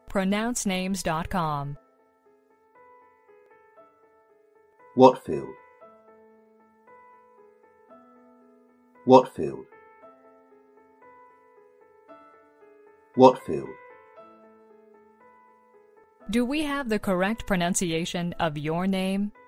pronouncenames.com. Whatfield, Whatfield, Whatfield. Do we have the correct pronunciation of your name?